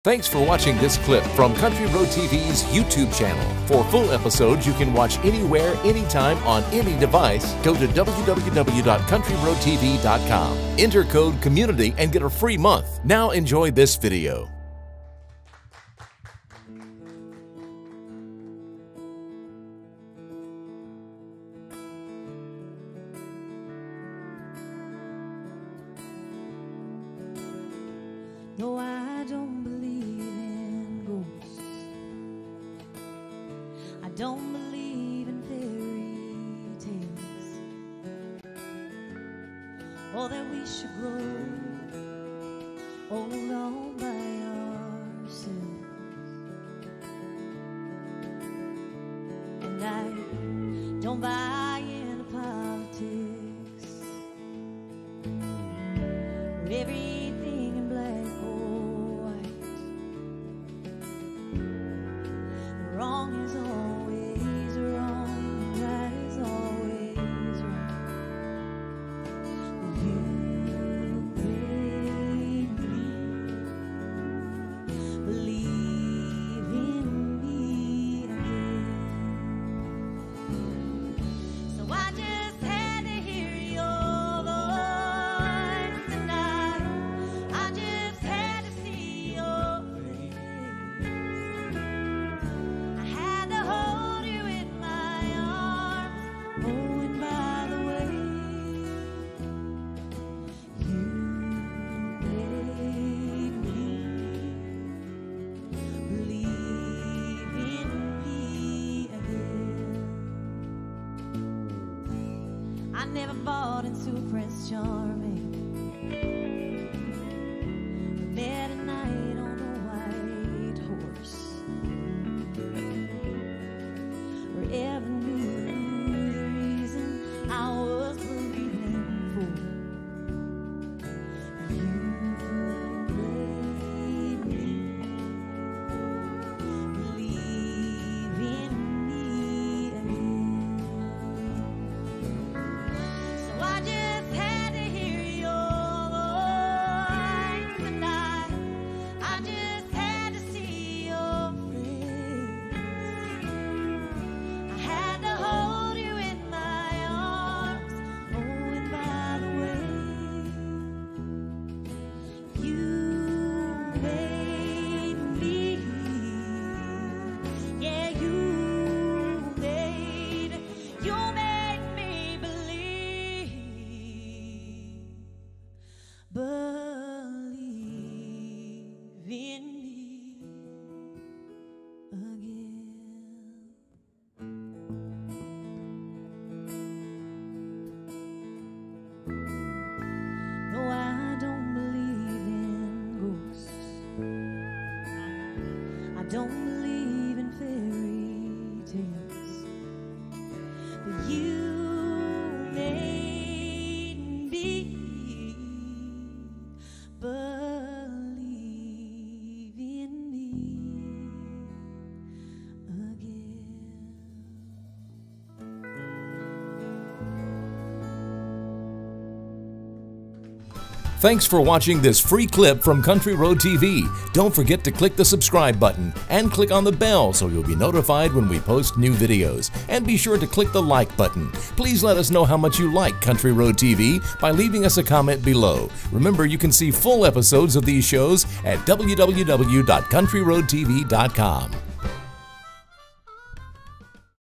Thanks for watching this clip from Country Road TV's YouTube channel. For full episodes you can watch anywhere, anytime, on any device. Go to www.countryroadtv.com. Enter code COMMUNITY and get a free month. Now enjoy this video. No, I don't believe in ghosts. I don't believe in fairy tales, or that we should grow old all by ourselves. And I don't buy into politics, or everything in black or white. Wrong is always wrong, right is always right. You made me believe in me again. So I just had to hear your voice tonight. I just had to see your face. I had to hold you in my arms. Oh, and by the way, you made me believe in me again. I never bought into Prince Charming. We met at night on a white horse, or ever knew the reason I was believing for. You made me believe in me again. So I just had to hear your voice tonight. I just had to see your face. I had to hold you in my arms. Oh, and by the way, you made me. Yeah, you made me believe in me again. No, I don't believe in ghosts. I don't believe in fairy tales, but you made me believe in me again. Thanks for watching this free clip from Country Road TV. Don't forget to click the subscribe button and click on the bell so you'll be notified when we post new videos. And be sure to click the like button. Please let us know how much you like Country Road TV by leaving us a comment below. Remember, you can see full episodes of these shows at www.countryroadtv.com.